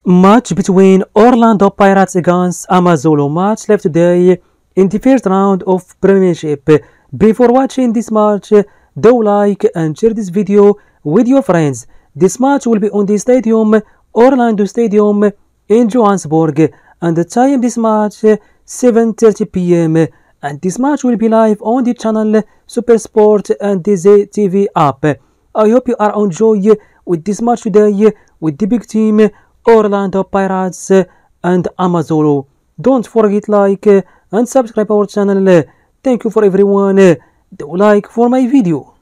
Match between Orlando Pirates against Amazulu. Match left today in the first round of Premiership. Before watching this match, do like and share this video with your friends. This match will be on the stadium, Orlando Stadium in Johannesburg, and the time this match 7:30 p.m. and this match will be live on the channel SuperSport and the ZTV app. I hope you are enjoying with this match today with the big team Orlando Pirates and Amazulu. Don't forget like and subscribe our channel. Thank you for everyone. Do like for my video.